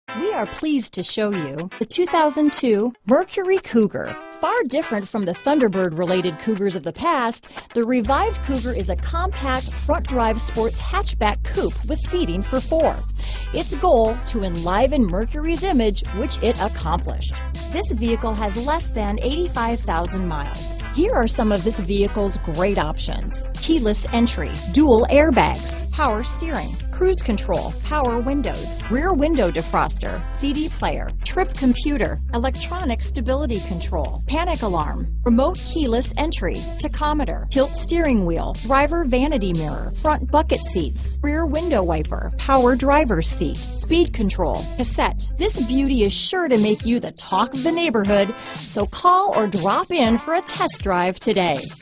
We are pleased to show you the 2002 Mercury Cougar. Far different from the Thunderbird-related Cougars of the past, the revived Cougar is a compact front-drive sports hatchback coupe with seating for 4. Its goal, to enliven Mercury's image, which it accomplished. This vehicle has less than 85,000 miles. Here are some of this vehicle's great options: keyless entry, dual airbags, power steering, cruise control, power windows, rear window defroster, CD player, trip computer, electronic stability control, panic alarm, remote keyless entry, tachometer, tilt steering wheel, driver vanity mirror, front bucket seats, rear window wiper, power driver's seat, speed control, cassette. This beauty is sure to make you the talk of the neighborhood, so call or drop in for a test drive today.